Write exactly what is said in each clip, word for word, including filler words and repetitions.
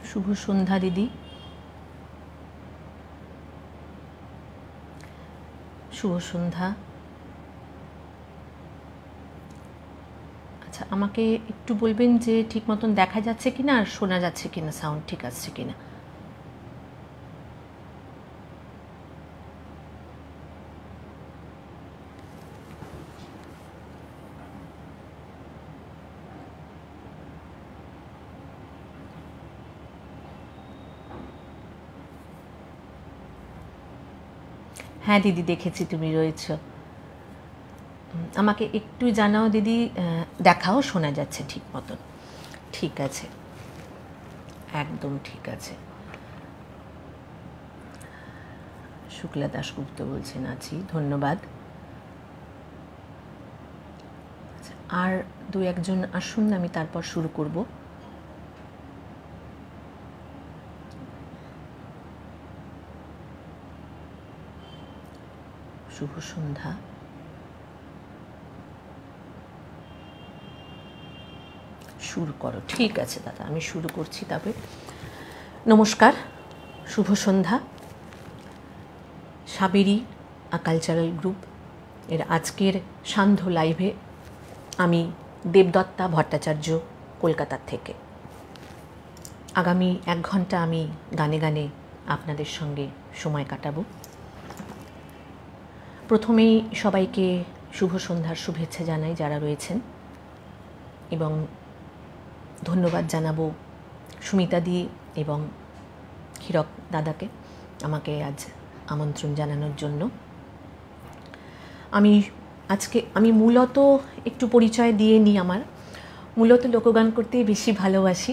শুভ সন্ধ্যা দিদি। শুভ সন্ধ্যা। আচ্ছা, আমাকে একটু বলবেন যে ঠিক মতন দেখা যাচ্ছে কিনা আর শোনা যাচ্ছে কিনা, সাউন্ড ঠিক আসছে কিনা। হ্যাঁ দিদি, দেখেছি তুমি রয়েছ। আমাকে একটু জানাও দিদি, দেখাও শোনা যাচ্ছে ঠিক মতন। ঠিক আছে, একদম ঠিক আছে। শুক্লা দাশগুপ্ত বলছেন আছি, ধন্যবাদ। আচ্ছা, আর দু একজন আসুন, আমি তারপর শুরু করব। শুভ সন্ধ্যা। শুরু করো। ঠিক আছে দাদা, আমি শুরু করছি তবে। নমস্কার, শুভ সন্ধ্যা। সাবেরি কালচারাল গ্রুপ এর আজকের সান্ধ্য লাইভে আমি দেবদত্তা ভট্টাচার্য, কলকাতার থেকে। আগামী এক ঘন্টা আমি গানে গানে আপনাদের সঙ্গে সময় কাটাবো। প্রথমেই সবাইকে শুভ সন্ধ্যার শুভেচ্ছা জানাই যারা রয়েছেন, এবং ধন্যবাদ জানাবো সুমিতা দি এবং হীরক দাদাকে আমাকে আজ আমন্ত্রণ জানানোর জন্য। আমি আজকে আমি মূলত একটু পরিচয় দিয়ে নিই। আমার মূলত লোকগান করতেই বেশি ভালোবাসি,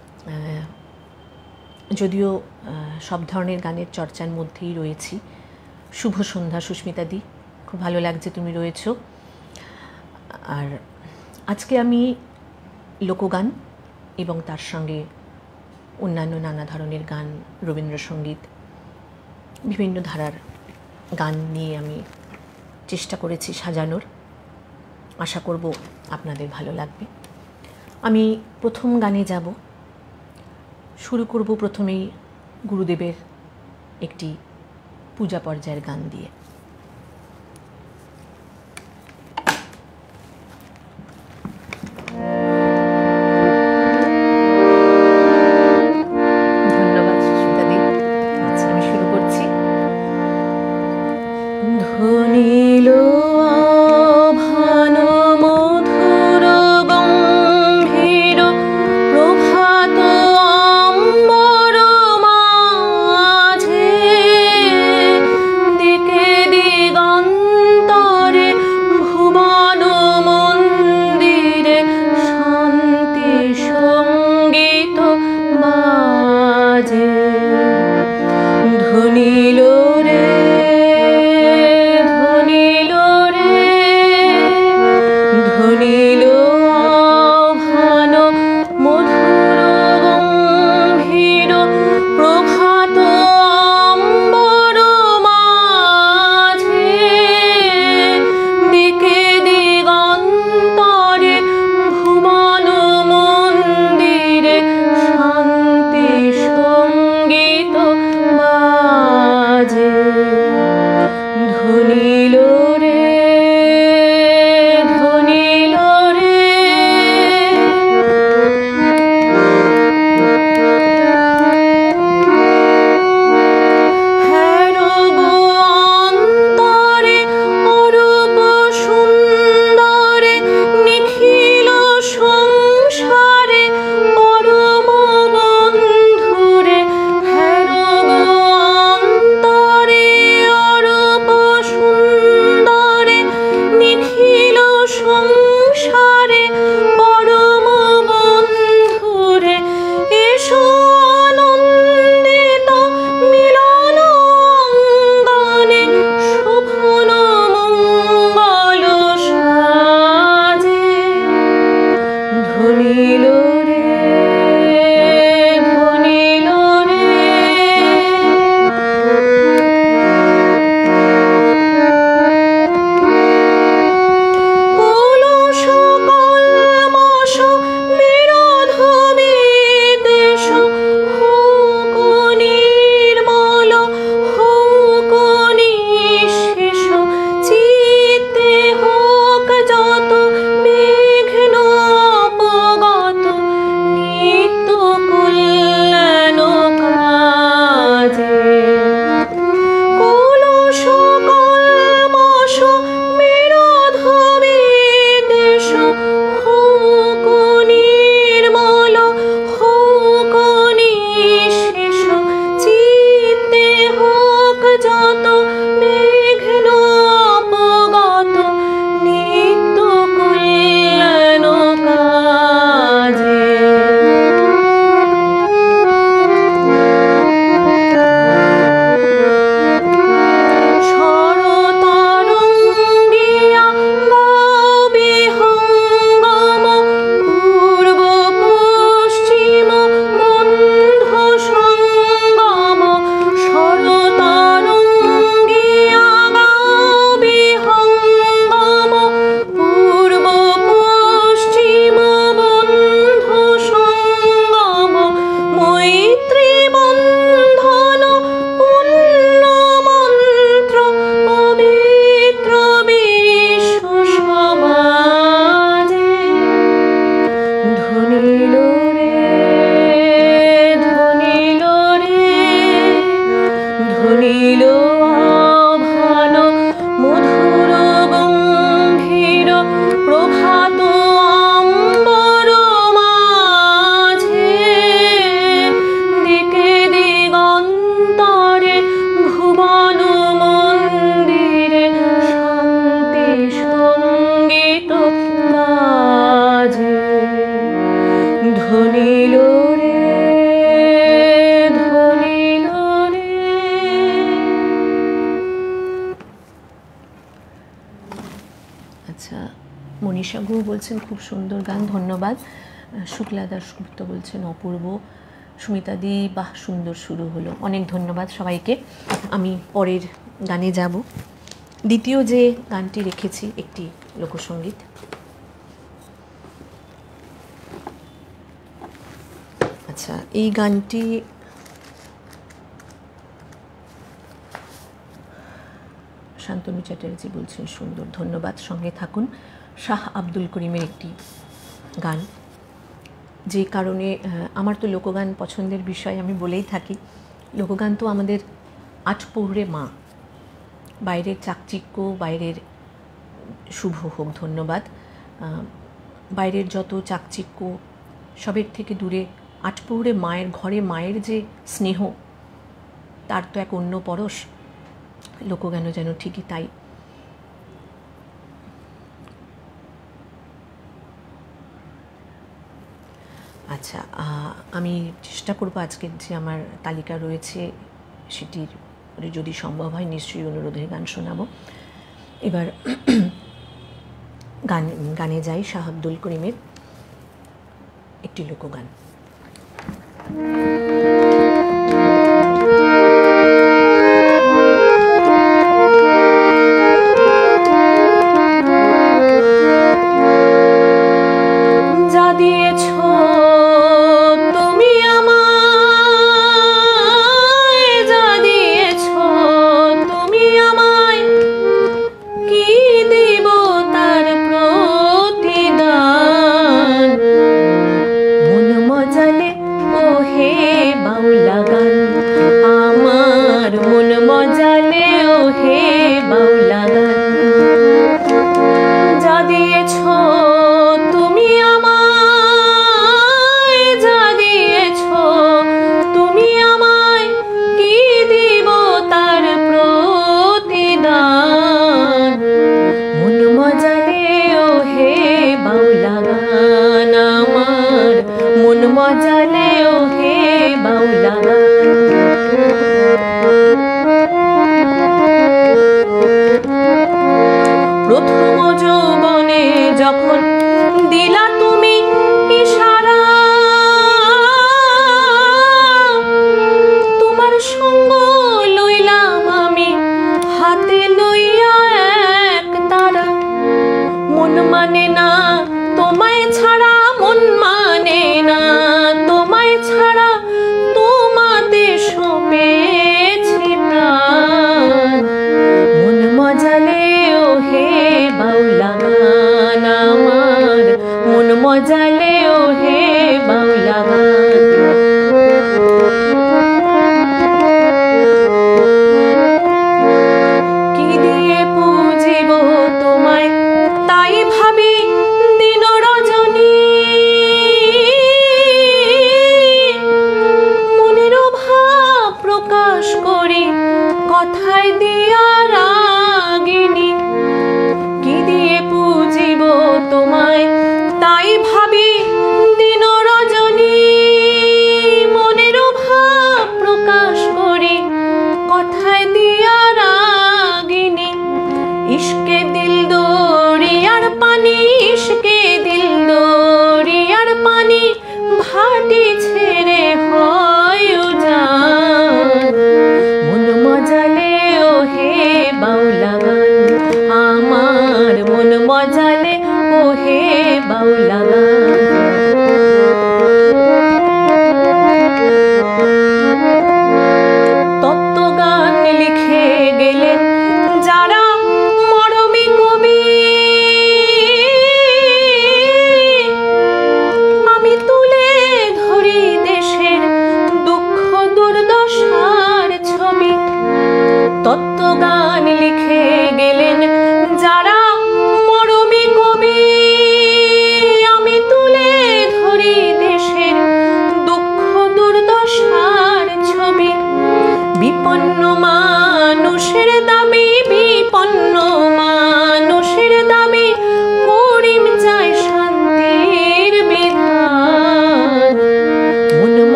যদিও সব ধরনের গানের চর্চার মধ্যেই রয়েছি। শুভ সন্ধ্যা সুস্মিতা দি, খুব ভালো লাগছে তুমি রয়েছ। আর আজকে আমি লোকগান এবং তার সঙ্গে অন্যান্য নানা ধরনের গান, রবীন্দ্রসঙ্গীত, বিভিন্ন ধারার গান নিয়ে আমি চেষ্টা করেছি সাজানোর। আশা করব আপনাদের ভালো লাগবে। আমি প্রথম গানে যাব। শুরু করব প্রথমেই গুরুদেবের একটি পূজা পর্যায়ের গান দিয়ে। ধন্যবাদ সুস্মিতা দি। আচ্ছা, আমি শুরু করছি। ধ্বনিল দিকে কল্যাণ কাজে কলুষ কলমশ বিরোধ বিদ্বেষ হোক নির্মল হোক নিঃশেষ চিত্তে হোক যত বিঘ্ন অপগত নিত্য কল্যাণ কাজে শরতরঙ্গিয়া গাও বিহঙ্গম পূর্ব পশ্চিম বন্ধ সঙ্গম শরতরঙ্গিয়া গাও বিহঙ্গম পূর্ব পশ্চিম বন্ধ সঙ্গম মৈত্রী বন্ধন পুণ্য মন্ত্র পবিত্র বিশ্ব সমাজে ধনিল রে ধনিল রে ধনিল আভান মধুর গম্ভীর প্রভাত আম্বর মাঝে দিকে দিগন্তরে ভুবন মন্দিরে শান্তি সঙ্গীত বাজে ধনিল রে ধনিল রে। আচ্ছা, মনীষা গুহ বলছেন খুব সুন্দর গান, ধন্যবাদ। শুক্লা দাশগুপ্ত বলছেন অপূর্ব। সুমিতাদি বাহ সুন্দর শুরু হলো, অনেক ধন্যবাদ সবাইকে। আমি পরের গানে যাব। দ্বিতীয় যে গানটি রেখেছি একটি লোকসঙ্গীত। আচ্ছা, এই গানটি শান্তনু চ্যাটার্জি বলছেন সুন্দর, ধন্যবাদ, সঙ্গে থাকুন। শাহ আব্দুল করিমের একটি গান, যে কারণে আমার তো লোকগান পছন্দের বিষয়, আমি বলেই থাকি লোকগান তো আমাদের আটপৌরে মা। বাইরের চাকচিক্য, বাইরের শুভ হোক, ধন্যবাদ, বাইরের যত চাকচিক্য সবের থেকে দূরে আটপৌরে মায়ের ঘরে মায়ের যে স্নেহ, তার তো এক অন্য পরশ। লোকগানও যেন ঠিকই তাই। আচ্ছা, আমি চেষ্টা করব আজকের যে আমার তালিকা রয়েছে সেটির যদি সম্ভব হয় নিশ্চয়ই অনুরোধের গান শোনাবো। এবার গান গানে যাই। শাহ আব্দুল করিমের একটি লোকগান। যা দিয়েছ তুমি আমায়, যা দিয়েছ তুমি আমায়, কি দিব তার প্রতিদান। মন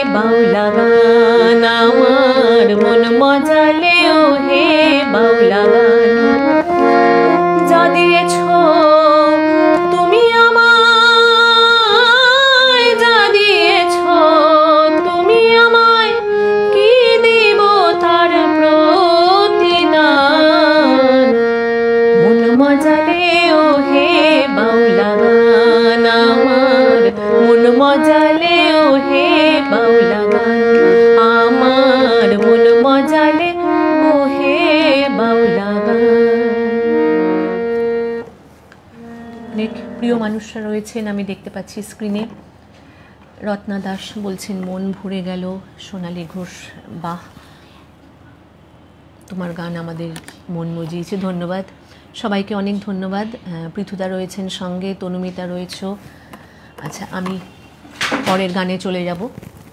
বাউলা গান আমার মন মজালে ও হে বাউলা গান যা দিয়েছ তুমি আমায় যা দিয়েছ তুমি আমায় কি দিব তার প্রতিদান মন মজালে ও হে বাউলা গান আমার মন মজালে ও হে বাউলা গান আমার মন মজালে ও হে বাউলা গান। অনেক প্রিয় মানুষরা রয়েছেন আমি দেখতে পাচ্ছি স্ক্রিনে। রত্না দাস বলছেন মন ভরে গেল। সোনালী ঘোষ বাহ তোমার গান আমাদের মন মজিয়েছে, ধন্যবাদ সবাইকে, অনেক ধন্যবাদ। পৃথুদা রয়েছেন সঙ্গে, তনুমিতা রয়েছ। আচ্ছা আমি পরের গানে চলে যাব।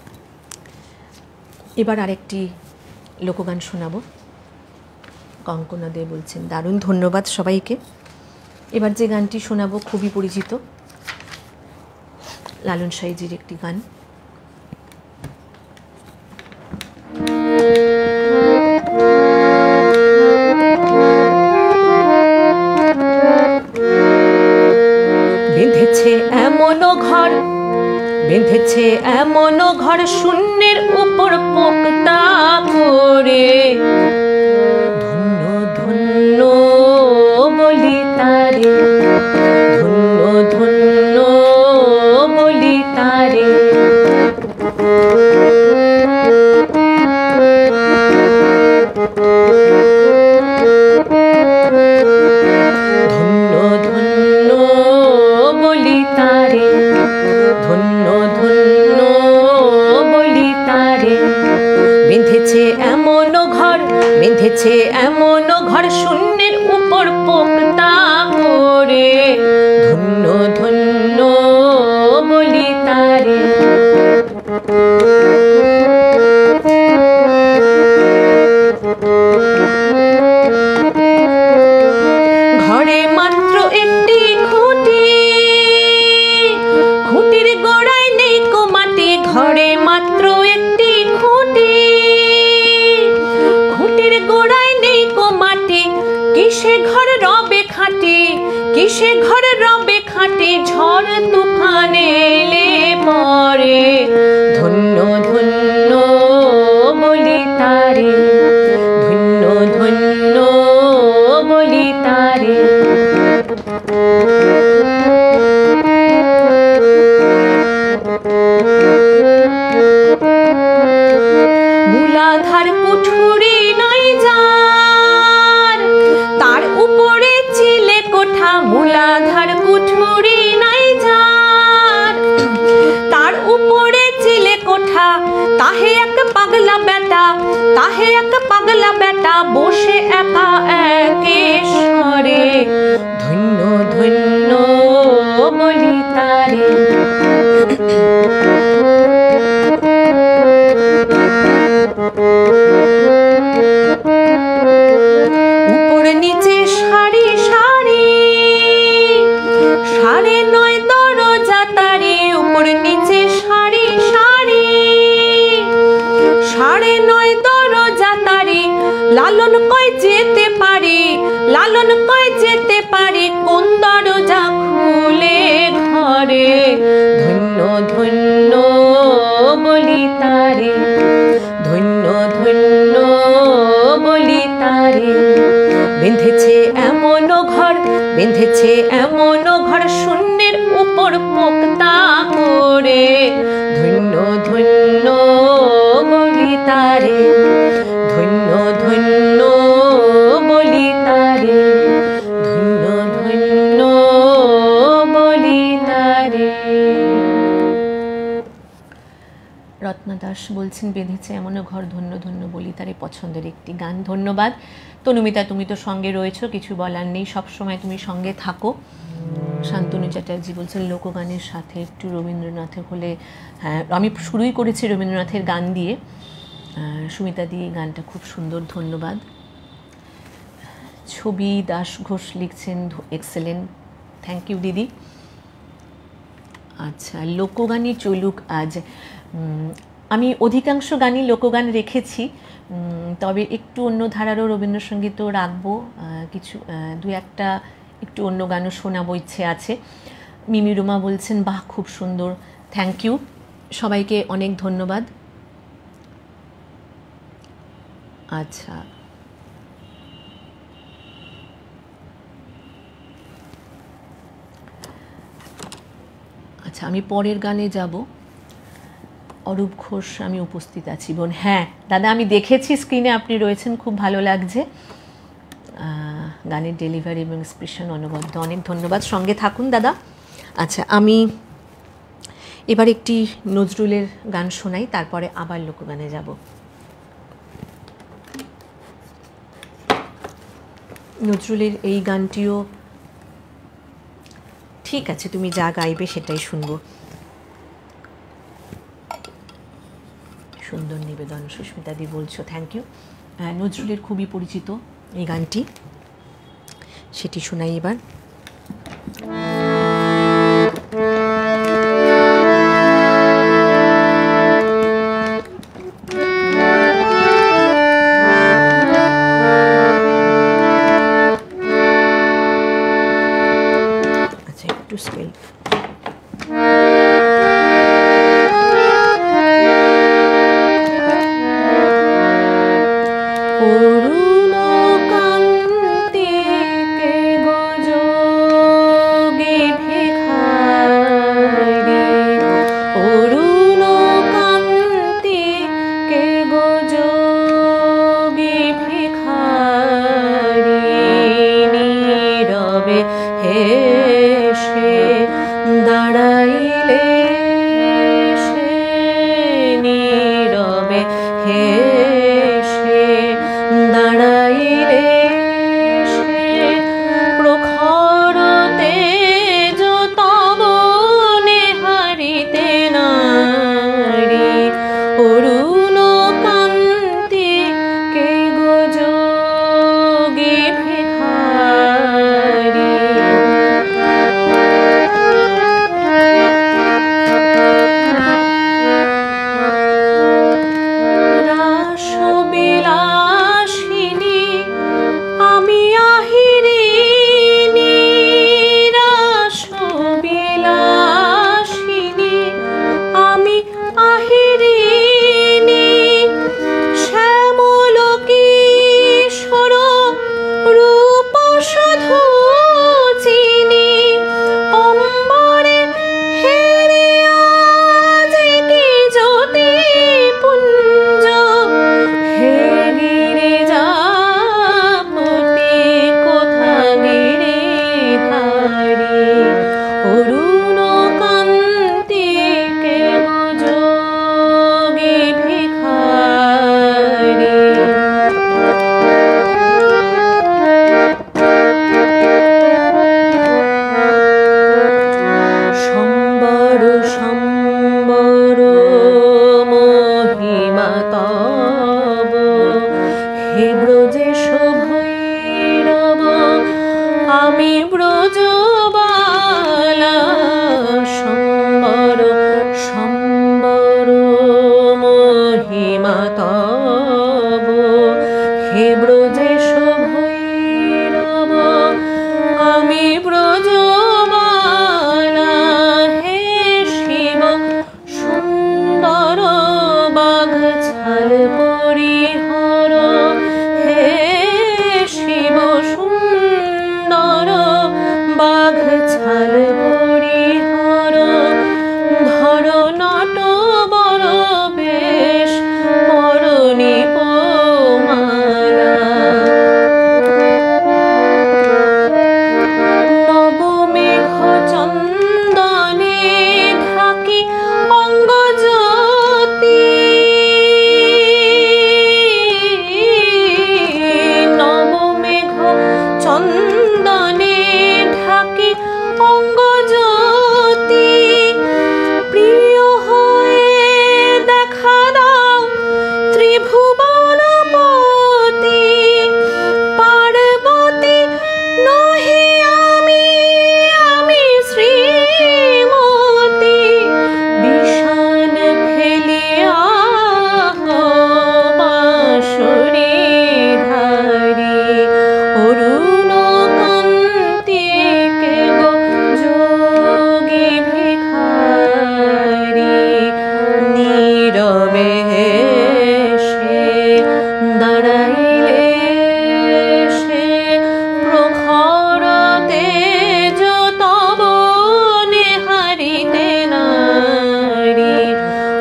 এবার আরেকটি লোকগান শোনাবো। কঙ্কনা দে বলছেন দারুণ, ধন্যবাদ সবাইকে। এবার যে গানটি শোনাবো খুবই পরিচিত, লালন সাইজির একটি গান। বেঁধেছে এমনও ঘর বেঁধেছে এমনও ঘর শূন্যের উপর পোক্তা করে ধন্য ধন্য বলি তারে ধন্য ধন্য বলি তারে ধন্য ধন্য বলি তারে ধন্য ধন্য বলি তারে বেঁধেছে এমনও ঘর বেঁধেছে এমনও ঘর শূন্যের উপর পোক্তা করে ধন্য ধন্য বলি তারে ঘরে মাত্র একটি খুঁটি খুঁটির গোড়ায় নেই কো মাটি ঘরে মাত্র একটি খুঁটি খুঁটির গোড়ায় নেই কো মাটি কিসে ঘর রবে খাঁটি কিসে ঘর রবে খাঁটি ঝড় তুফান এলে পরে ধন্য ধন্য বলি তারে ধন্য ধন্য বলি তারে মূলাধার কুঠুরি নাই যার তার উপরে চিলে কোঠা মূলাধার কুঠুরি নাই যার তার উপরে চিলে কোঠা তাহে এক পাগলা বেটা তাহে এক পাগলা বেটা বসে একা একেশ্বরে ধন্য ধন্য বলি তারে উপরে নিচে সারি সারি সাড়ে নয় দরজা তারি উপরে নিচে সারি সারি সাড়ে নয় দরজা তারি লালন কয় যেতে পারি লালন কয় যেতে পারি কোন দরজা খুলে ঘরে ধন্য ধন্য বলি তারে ধন্য ধন্য বলি তারে বেঁধেছে এমনও ঘর বেঁধেছে এমনও ঘর শূন্যের উপর পোক্তা করে ধন্য ধন্য বলি তারে ধন্য ধন্য বলি তারে ধন্য ধন্য বলি তারে। রত্না দাস বলছেন বেঁধেছে এমনও ঘর ধন্য ধন্য বলি তারে পছন্দের একটি গান, ধন্যবাদ। তনুমিতা তুমি তো সঙ্গে রয়েছো, কিছু বলার নেই, সবসময় তুমি সঙ্গে থাকো। শান্তনু চ্যাটার্জি বলছেন লোকগানের সাথে একটু রবীন্দ্রনাথের হলে, হ্যাঁ আমি শুরুই করেছি রবীন্দ্রনাথের গান দিয়ে। সুমিতা দি গানটা খুব সুন্দর, ধন্যবাদ। ছবি দাস ঘোষ লিখছেন এক্সেলেন্ট, থ্যাংক ইউ দিদি। আচ্ছা লোকগানই চলুক আজ, আমি অধিকাংশ গানই লোকগান রেখেছি, তবে একটু অন্য ধারারও রবীন্দ্রসঙ্গীতও রাখবো, কিছু দু একটা একটু অন্য গানও শোনাবো ইচ্ছে আছে। মিমি রুমা বলছেন বাহ খুব সুন্দর, থ্যাংক ইউ, সবাইকে অনেক ধন্যবাদ। আচ্ছা, আচ্ছা আমি পরের গানে যাব। অরূপ ঘোষ, আমি উপস্থিত আছি বোন। হ্যাঁ দাদা, আমি দেখেছি স্ক্রিনে আপনি রয়েছেন, খুব ভালো লাগছে গানের ডেলিভারি এবং এক্সপ্রেশন অনবদ্য, অনেক ধন্যবাদ, সঙ্গে থাকুন দাদা। আচ্ছা, আমি এবার একটি নজরুলের গান শোনাই, তারপরে আবার লোকগানে যাব। নজরুলের এই গানটিও ঠিক আছে, তুমি যা গাইবে সেটাই শুনবো। সুন্দর নিবেদন সুস্মিতা দি বলছো, থ্যাংক ইউ। নজরুলের খুবই পরিচিত এই গানটি, সেটি শোনাই এবার। আচ্ছা, একটু স্কেল।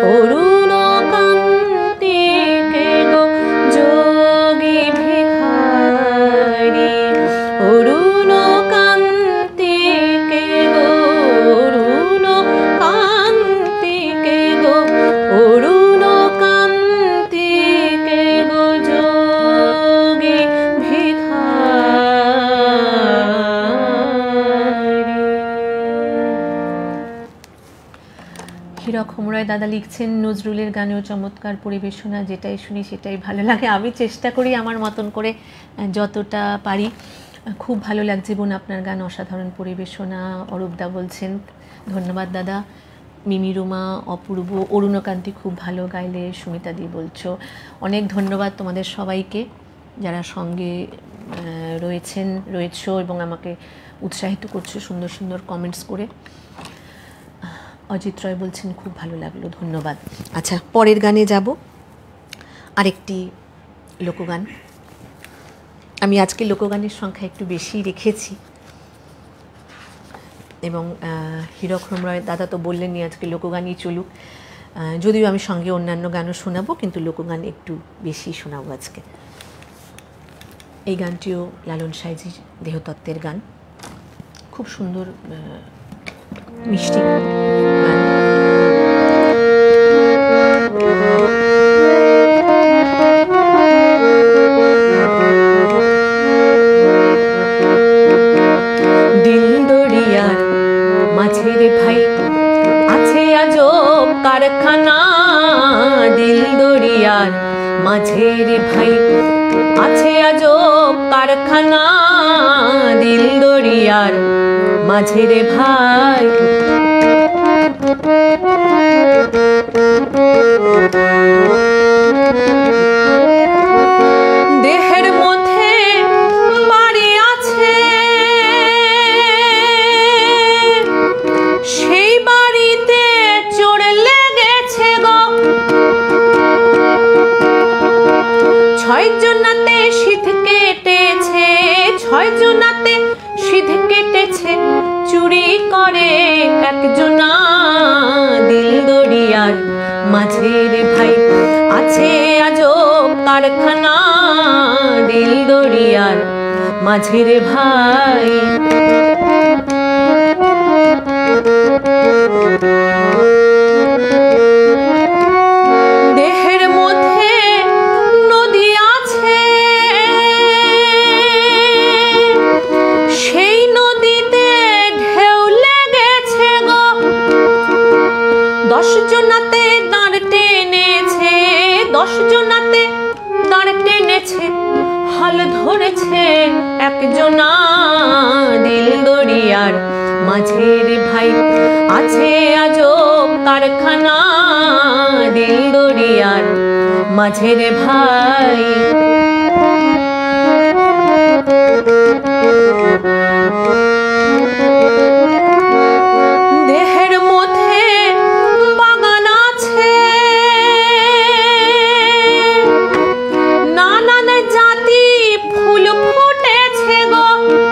অরুণ কান্তি কে গো যোগী ভিখারি, অরুণ কান্তি কে গো, অরুণ কান্তি কে গো, অরুণ কান্তি কে গো যোগী ভিখারি। হীরক হোমরায় দাদা লিখছেন, নজরুলের গানেও চমৎকার পরিবেশনা, যেটাই শুনি সেটাই ভালো লাগে। আমি চেষ্টা করি আমার মতন করে যতটা পারি। খুব ভালো লাগছে বোন আপনার গান, অসাধারণ পরিবেশনা। অরূপদা বলছেন ধন্যবাদ দাদা। মিমি রুমা, অপূর্ব, অরুণকান্তি খুব ভালো গাইলে, সুমিতা দি বলছো। অনেক ধন্যবাদ তোমাদের সবাইকে যারা সঙ্গে রয়েছেন রয়েছো এবং আমাকে উৎসাহিত করছো সুন্দর সুন্দর কমেন্টস করে। অজিত রয় বলছেন খুব ভালো লাগলো, ধন্যবাদ। আচ্ছা, পরের গানে যাব, আরেকটি লোকগান। আমি আজকে লোকগানের সংখ্যা একটু বেশি রেখেছি এবং হীরক হোমরায় দাদা তো বললেনই আজকে লোকগানই চলুক, যদিও আমি সঙ্গে অন্যান্য গানও শোনাবো, কিন্তু লোকগান একটু বেশি শোনাবো আজকে। এই গানটিও লালন সাঁইজির দেহতত্ত্বের গান, খুব সুন্দর মিষ্টি গান। দিল দরিয়ার মাঝের ভাই আছে আজব কারখানা, দিল দরিয়ার মাঝের ভাই আছে আজব কারখানা, দিল দরিয়ার মাঝের ভাই। দেহের মধ্যে বাড়ি আছে, সেই বাড়িতে চোর লেগেছে গো, ছয় জনাতে সিধ কেটেছে, ছয় জনাতে সিধ কেটেছে, চুরি করে একজনা, দিল দরিয়ার মাঝের ভাই আছে আজব কারখানা, দিল দরিয়ার মাঝের ভাই। দেহের মধ্যে নদী আছে, সেই নদীতে ঢেউ লেগেছে গো, দশ জনাতে দাঁড় টেনেছে, দশ জনাতে দাঁড় টেনেছে, হাল ধরেছে একজনা, দিল দরিয়ার মাঝের ভাই আছে আজব কারখানা, দিল দরিয়ার মাঝের ভাই। দেহের মধ্যে বাগান আছে, নানান জাতি ফুল ফুটেছে গো,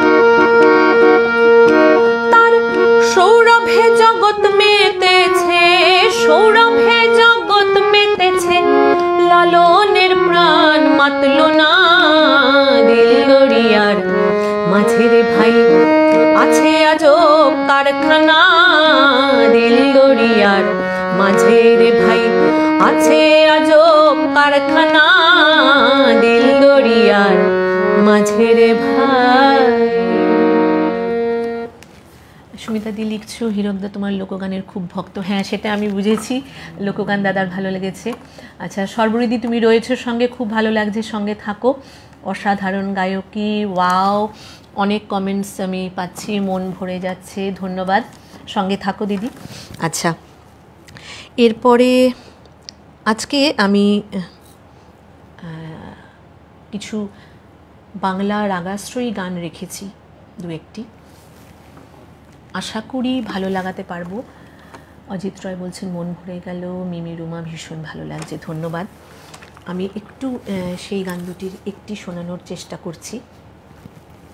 তার সৌরভে জগৎ মেতেছে, সৌরভে জগৎ মেতেছে, লালনের প্রাণ মাতল না, দিল দরিয়ার মাঝের ভাই আছে আজব কারখানা, দিল দরিয়ার মাঝের ভাই আছে আজব কারখানা, দিল দরিয়ার মাঝের ভাই। সুমিতা দি লিখছো, হীরকদা তোমার লোকগানের খুব ভক্ত। হ্যাঁ, সেটা আমি বুঝেছি, লোকগান দাদার ভালো লেগেছে। আচ্ছা, সর্বরিদি তুমি রয়েছো সঙ্গে, খুব ভালো লাগছে, সঙ্গে থাকো। অসাধারণ গায়কী, ওয়াও, অনেক কমেন্টস আমি পাচ্ছি, মন ভরে যাচ্ছে, ধন্যবাদ, সঙ্গে থাকো দিদি। আচ্ছা, এরপরে আজকে আমি কিছু বাংলা রাগাশ্রয়ী গান রেখেছি, দু একটি, আশা করি ভালো লাগাতে পারবো। অজিত রয় বলছেন মন ভরে গেল, মিমি রুমা ভীষণ ভালো লাগছে, ধন্যবাদ। আমি একটু সেই গান দুটির একটি শোনানোর চেষ্টা করছি।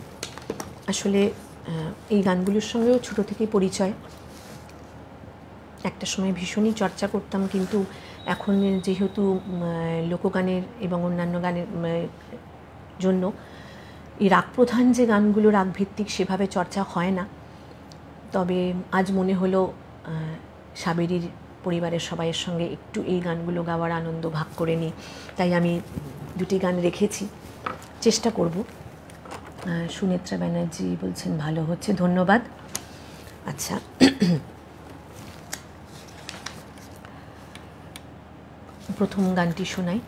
আসলে এই গানগুলোর সঙ্গেও ছোটো থেকেই পরিচয়, একটা সময় ভীষণই চর্চা করতাম, কিন্তু এখন যেহেতু লোকগানের এবং অন্যান্য গানের জন্য এই রাগ প্রধান যে গানগুলো রাগভিত্তিক সেভাবে চর্চা হয় না। তবে আজ মনে হলো সাবেরির পরিবারের সবাইয়ের সঙ্গে একটু এই গানগুলো গাওয়ার আনন্দ ভাগ করে নিই, তাই আমি দুটি গান রেখেছি, চেষ্টা করব। সুনেত্রা ব্যানার্জি বলছেন ভালো হচ্ছে, ধন্যবাদ। আচ্ছা, প্রথম গানটি শোনাই।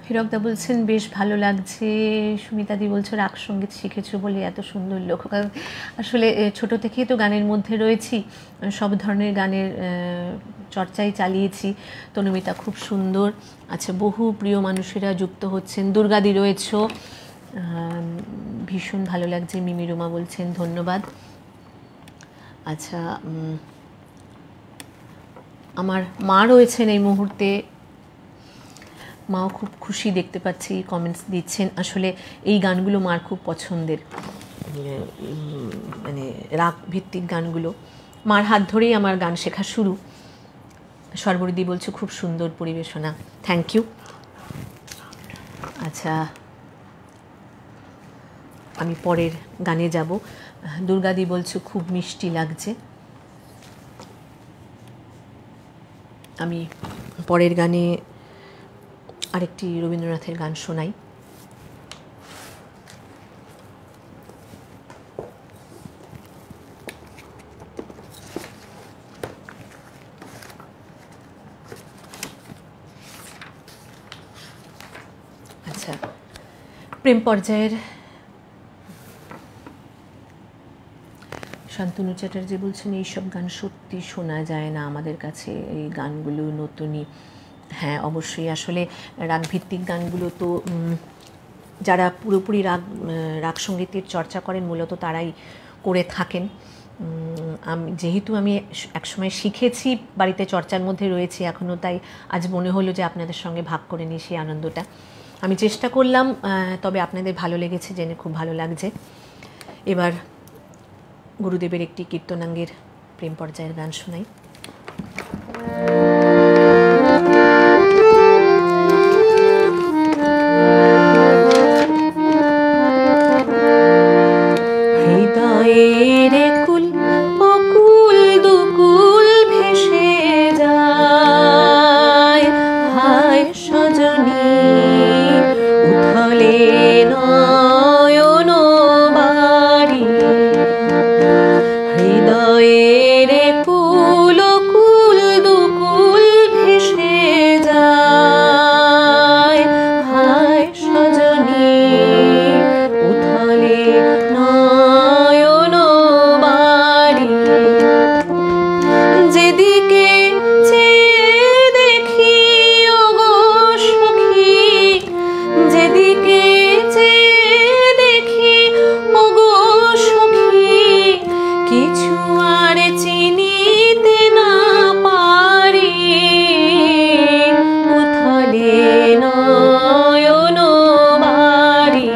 হিরকদা বলছেন বেশ ভালো লাগছে। সুমিতাদি বলছো রাগ সঙ্গীত শিখেছো বলে এত সুন্দর লেখক। আসলে ছোট থেকেই তো গানের মধ্যে রয়েছি, সব ধরনের গানের চর্চাই চালিয়েছি। তনুমিতা খুব সুন্দর। আচ্ছা, বহু প্রিয় মানুষেরা যুক্ত হচ্ছেন। দুর্গাদি রয়েছো, ভীষণ ভালো লাগছে। মিমি রুমা বলছেন ধন্যবাদ। আচ্ছা, আমার মা রয়েছেন এই মুহূর্তে, মাও খুব খুশি দেখতে পাচ্ছি, কমেন্টস দিচ্ছেন। আসলে এই গানগুলো মার খুব পছন্দের, মানে রাগ ভিত্তিক গানগুলো। মার হাত ধরেই আমার গান শেখা শুরু। সর্বরিদি বলছো খুব সুন্দর পরিবেশনা, থ্যাংক ইউ। আচ্ছা, আমি পরের গানে যাব। দুর্গাদি বলছো খুব মিষ্টি লাগছে। আমি পরের গানে আরেকটি রবীন্দ্রনাথের গান শোনাই। আচ্ছা, প্রেম পর্যায়ের শান্তনু চ্যাটার্জি বলছেন এইসব গান সত্যি শোনা যায় না আমাদের কাছে, এই গানগুলো নতুনই। হ্যাঁ, অবশ্যই। আসলে রাগভিত্তিক গানগুলো তো যারা পুরোপুরি রাগ রাগ সঙ্গীতের চর্চা করেন মূলত তারাই করে থাকেন। আমি যেহেতু আমি একসময় শিখেছি, বাড়িতে চর্চার মধ্যে রয়েছি এখনও, তাই আজ মনে হলো যে আপনাদের সঙ্গে ভাগ করে নিই সেই আনন্দটা। আমি চেষ্টা করলাম, তবে আপনাদের ভালো লেগেছে জেনে খুব ভালো লাগছে। এবার গুরুদেবের একটি কীর্তনাঙ্গের প্রেম পর্যায়ের গান শোনাই। হৃদয়ের কুল অকুল দুকুল ভেসে যায়, হায় সজনী উথলে নয়ন বাড়ি। হৃদয়ের কুল কুল দুকুল ভেসে যায়, হায় সজনী উথলে নয়ন বাড়ি। যেদিকে চেয়ে দেখি ওগো সখী, যেদিকে চেয়ে দেখি ওগো সখী, কিছু আর চিনিতে না পারি। উথলে নয়ন বাড়ি,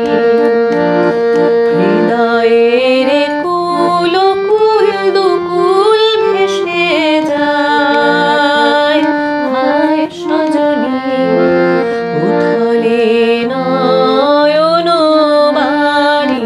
হৃদয়ের কুল কুল দুকুল ভেসে যায়, হায় সজনী উথলে নয়ন বাড়ি।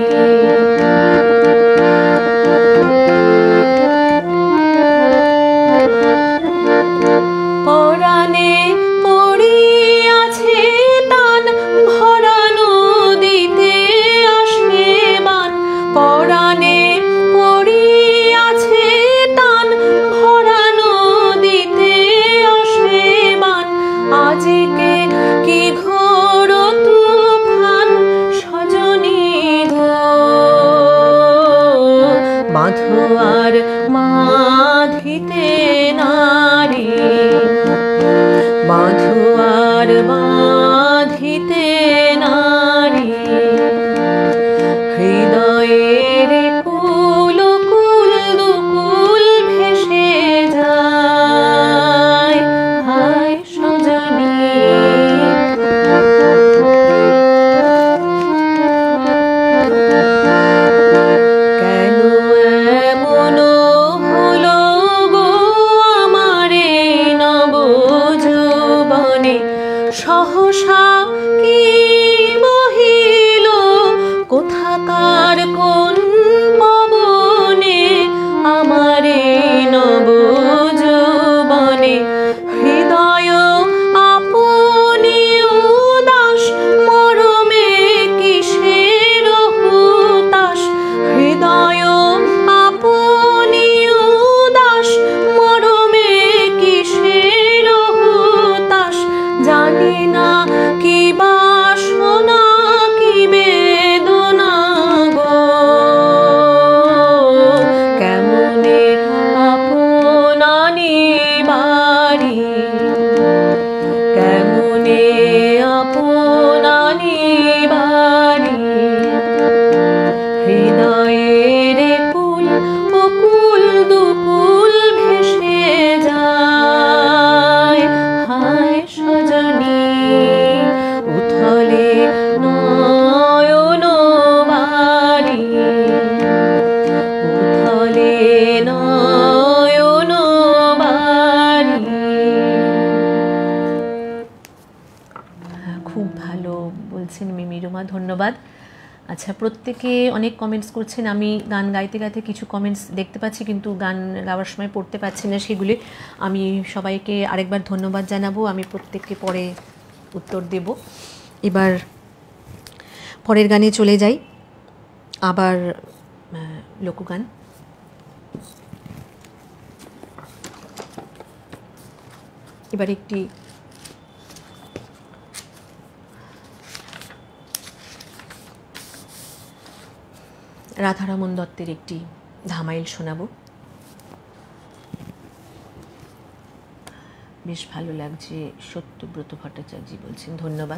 পরাণে পড়িয়াছে তান ভরা নদীতে আসে বান। পরাণে পড়িয়াছে তান ভরা নদীতে আসে বান। আজকে কি ঘোর তুফান সজনী গো, বাঁধো আর বাঁধিতে নারী, বাঁধো আর বাঁধিতে নারী। হৃদয়ের কুল কুল দুকুল ভেসে যায়, হায় সজনী। কেন এমন হলো গো আমারে নব যৌবনে, সহসা কি বহিল কোথাকার কোন পবনে আমারে নব যৌবনে। হৃদয় আপনি উদাস মরমে কিসের হুতাশ। হৃদয় আপনি উদাস মরমে কিসের হুতাশ। জানি না কি বা খুব ভালো বলছেন মিমি রোমা, ধন্যবাদ। আচ্ছা, প্রত্যেকে অনেক কমেন্টস করছেন। আমি গান গাইতে গাইতে কিছু কমেন্টস দেখতে পাচ্ছি, কিন্তু গান গাওয়ার সময় পড়তে পারছি না সেগুলি। আমি সবাইকে আরেকবার ধন্যবাদ জানাবো, আমি প্রত্যেককে পরে উত্তর দেব। এবার পরের গানে চলে যাই, আবার লোকগান। এবার একটি রাধারমণ দত্তের একটি ধামাইল শোনাবো। বেশ ভালো লাগছে, সত্যব্রত ভট্টাচার্য বলছেন, ধন্যবাদ।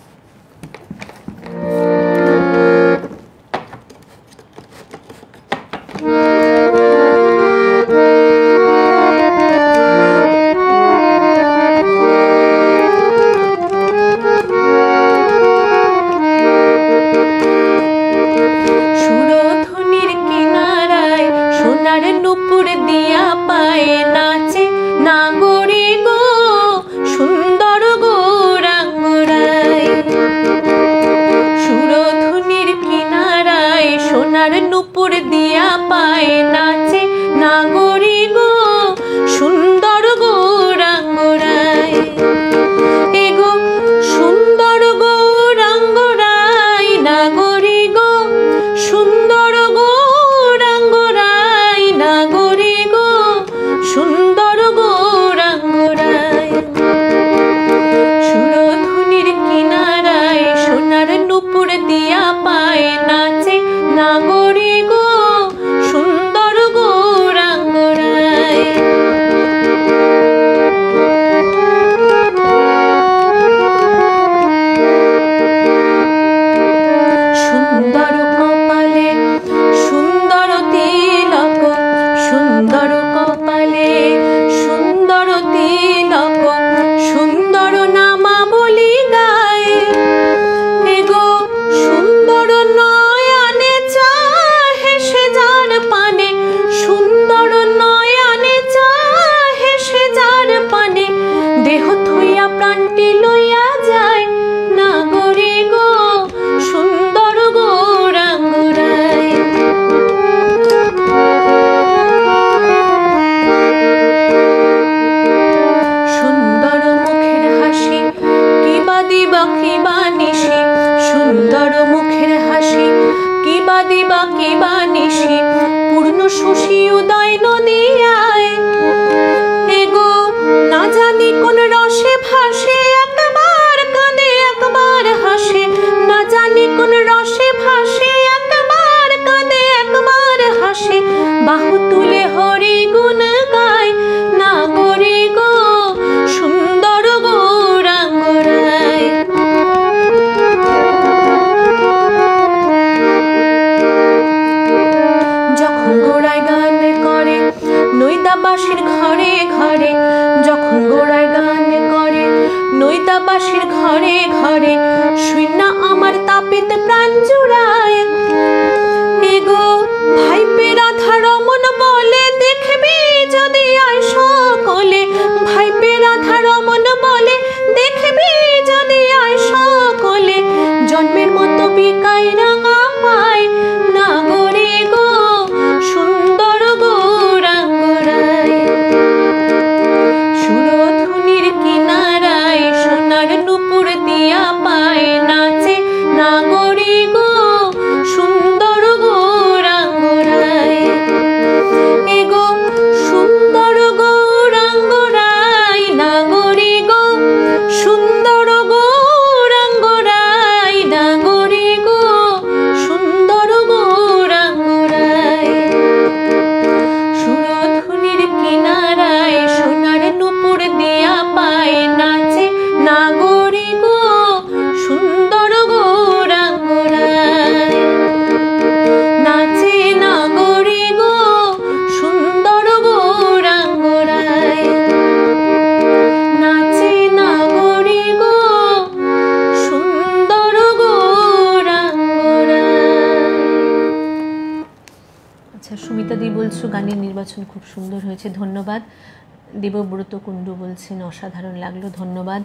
গানের নির্বাচন খুব সুন্দর হয়েছে, ধন্যবাদ। দেবব্রত কুণ্ডু বলছেন অসাধারণ লাগলো, ধন্যবাদ।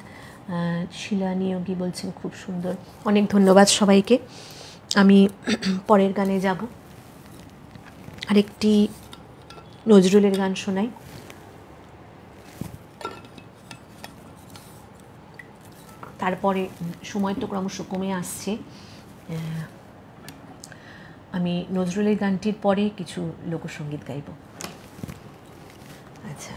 শিলা নিয়োগী বলছেন খুব সুন্দর, অনেক ধন্যবাদ সবাইকে। আমি পরের গানে যাব, আরেকটি নজরুলের গান শোনাই। তারপরে সময় তো ক্রমশ কমে আসছে, আমি নজরুলের গানটির পরে কিছু লোকসঙ্গীত গাইব। আচ্ছা,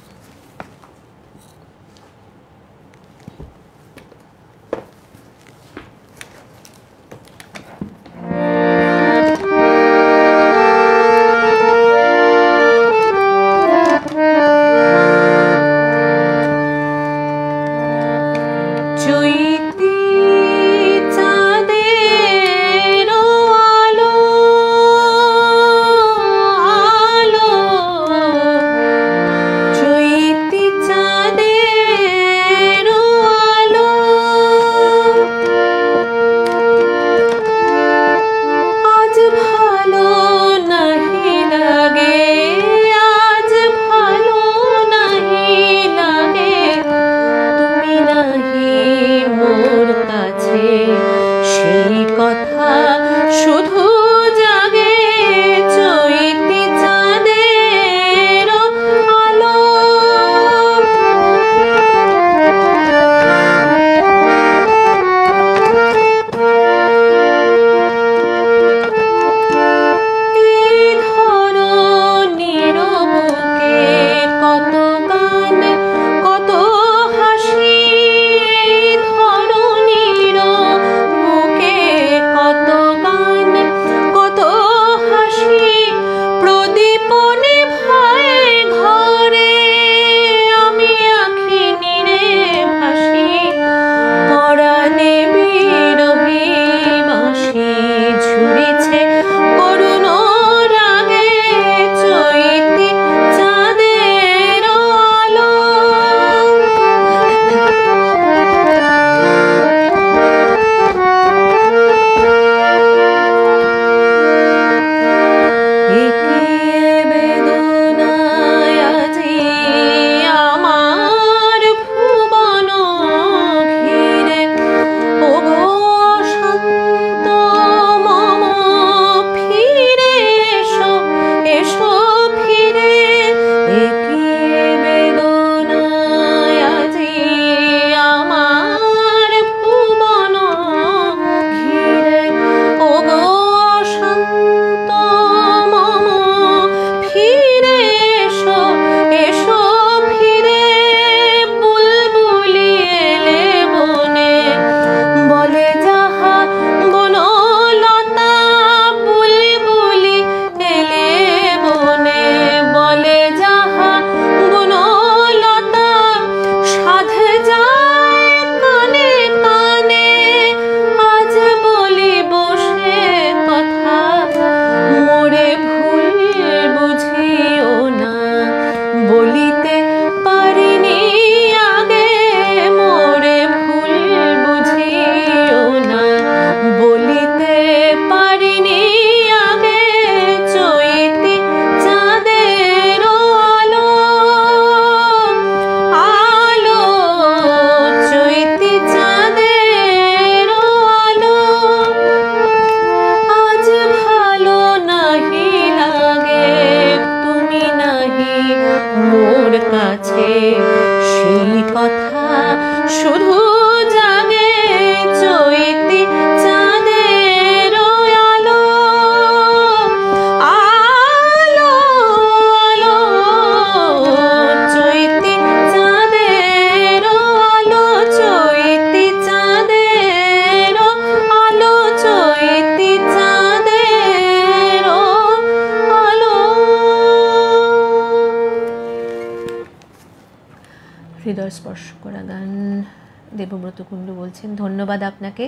হৃদয় স্পর্শ করা গান দেবব্রত কুণ্ডু বলছেন, ধন্যবাদ আপনাকে।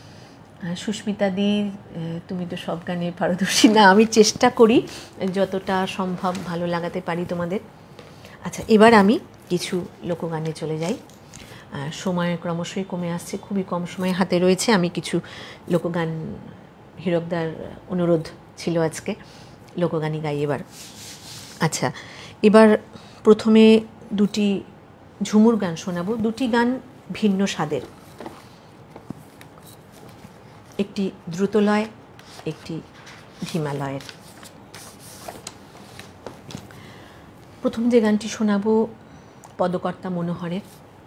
সুস্মিতা দি, তুমি তো সব গানে পারদর্শী না, আমি চেষ্টা করি যতটা সম্ভব ভালো লাগাতে পারি তোমাদের। আচ্ছা, এবার আমি কিছু লোকগানে চলে যাই। সময় ক্রমশই কমে আসছে, খুবই কম সময় হাতে রয়েছে। আমি কিছু লোকগান, হীরকদার অনুরোধ ছিল আজকে, লোকগানই গাই এবার। আচ্ছা, এবার প্রথমে দুটি ঝুমুর গান শোনাবো। দুটি গান ভিন্ন স্বাদের, একটি দ্রুতলয়, একটি ধীমালয়ের। প্রথম যে গানটি শোনাবো পদকর্তা মনোহরের।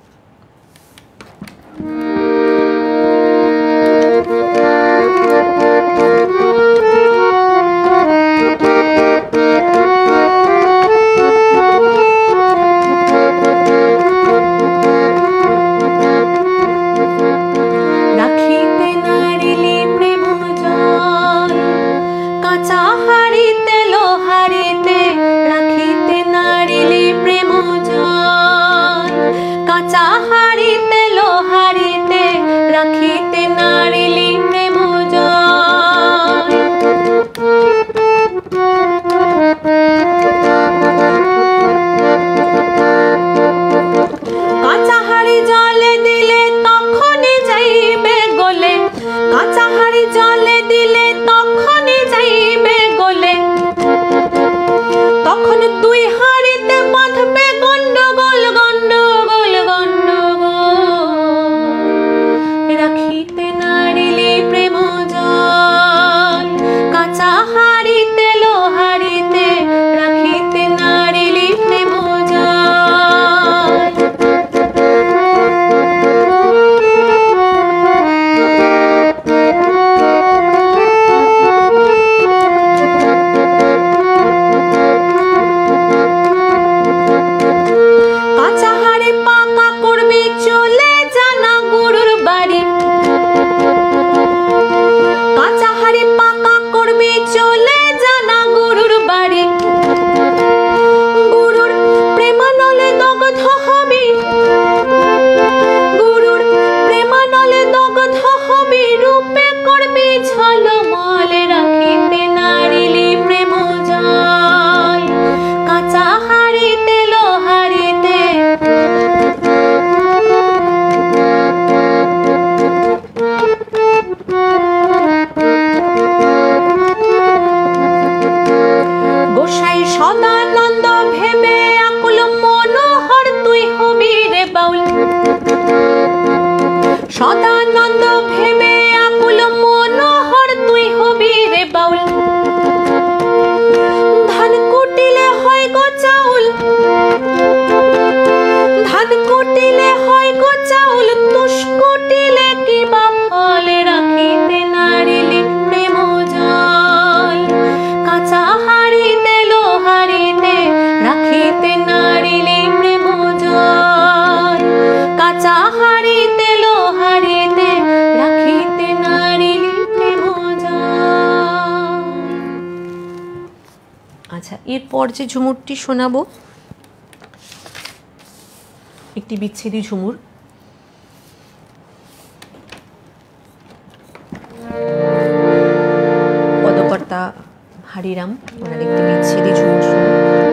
এরপর যে ঝুমুরটি শোনাবো একটি বিচ্ছেদী ঝুমুর। পদকর্তা হারিরাম, ওনার একটি বিচ্ছেদী ঝুমুর শুনুন।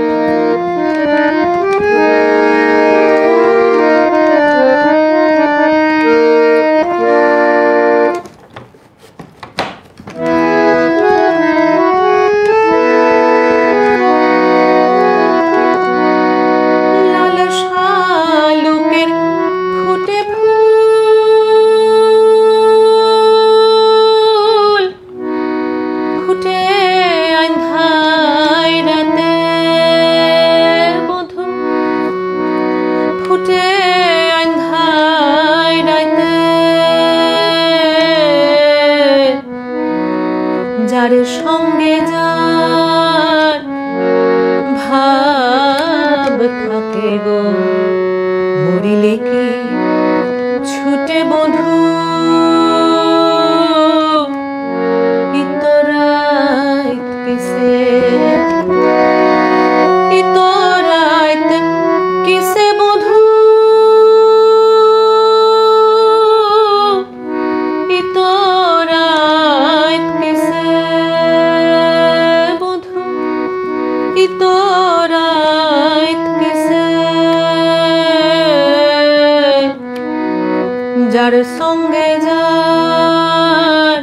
যার সঙ্গে যার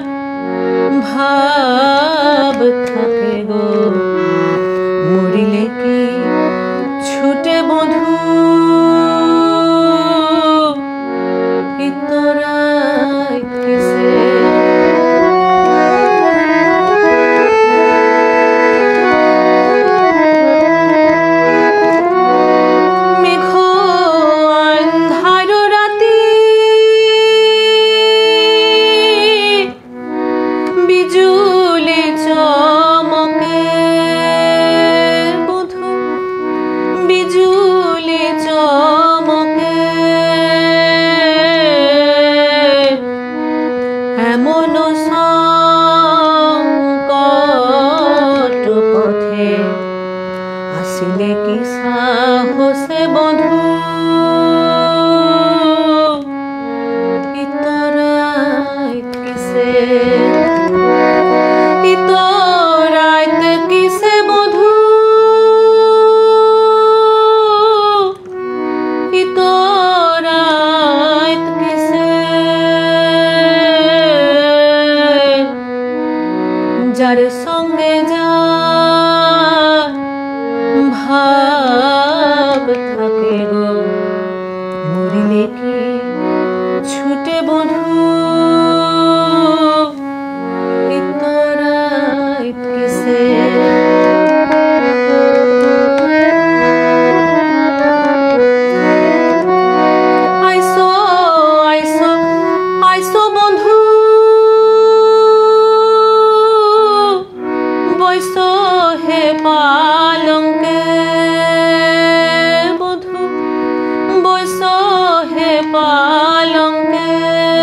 ভাব থাকে গো মরিলে কি ছুটে বধূ इतो रात किसे बधू इतो रात किसे जार संगे जा भाव থাকে গো মরিলে কি ছুটে বধূ ইতরাইত কিসে আইসো আইসো আইসো বন্ধু বইসো হে পালঙ্কে বধূ বইসো হে পালঙ্কে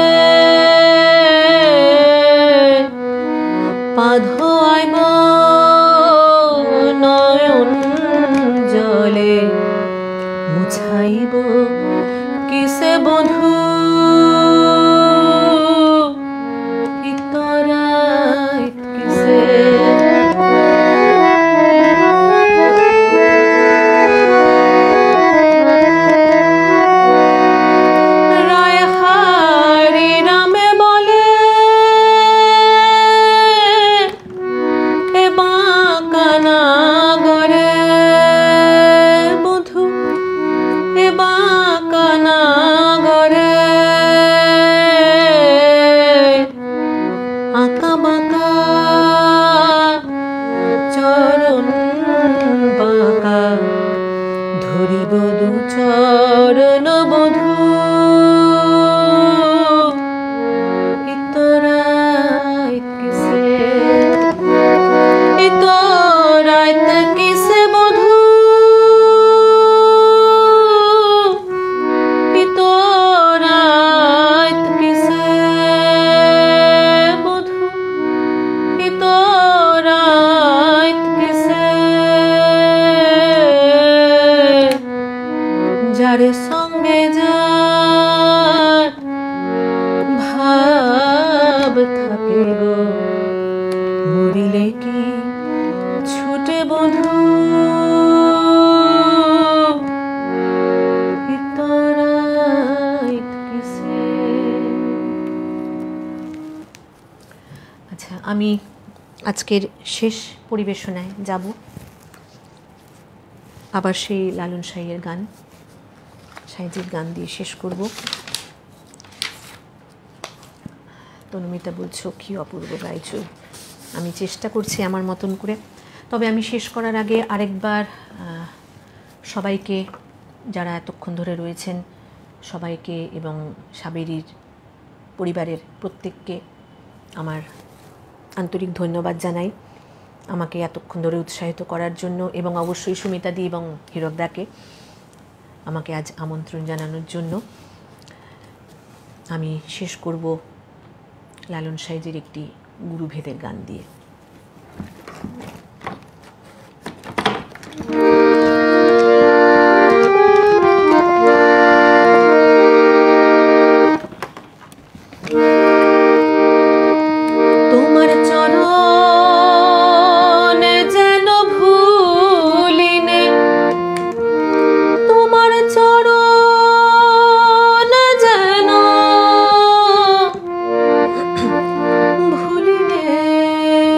পাধো আইব নয়ন জলে মুছাইব কিসে বধূ ইতরাইত কিসে রায় হারি রামে বলে এ বাঁকানা গরে বধূ এ বাঁকানা গরে আঁকা বাঁকা চরণ বাঁকা ধরিব দু চরণ বধূ ইতরাইত কিসে ইতরাইত কিসে বধূ ইতরাইত কিসে বধূ ইতরাইত কিসে যার সঙ্গে যার ভাব থাকে গো মরিলে কি ছুটে বধূ ইতরাইত কিসে। আচ্ছা, আমি আজকের শেষ পরিবেশনায় যাব আবার সেই লালন সাঁইয়ের গান, সাঁইজির গান দিয়ে শেষ করব। তনুমিতা বলছো কি অপূর্ব গাইছো। আমি চেষ্টা করছি আমার মতন করে। তবে আমি শেষ করার আগে আরেকবার সবাইকে, যারা এতক্ষণ ধরে রয়েছেন সবাইকে এবং সাবেরির পরিবারের প্রত্যেককে আমার আন্তরিক ধন্যবাদ জানাই আমাকে এতক্ষণ ধরে উৎসাহিত করার জন্য, এবং অবশ্যই সুমিতাদি এবং হীরকদাকে আমাকে আজ আমন্ত্রণ জানানোর জন্য। আমি শেষ করব লালন সাঁইজির একটি গুরুভেদের গান দিয়ে। তোমার চরণ যেন ভুলিনে, তোমার চরণ যেন ভুলিনে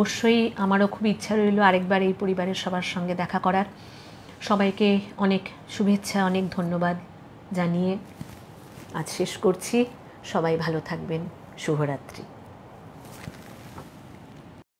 অবশ্যই আমারও খুব ইচ্ছা রইল আরেকবার এই পরিবারের সবার সঙ্গে দেখা করার। সবাইকে অনেক শুভেচ্ছা, অনেক ধন্যবাদ জানিয়ে আজ শেষ করছি। সবাই ভালো থাকবেন। শুভরাত্রি।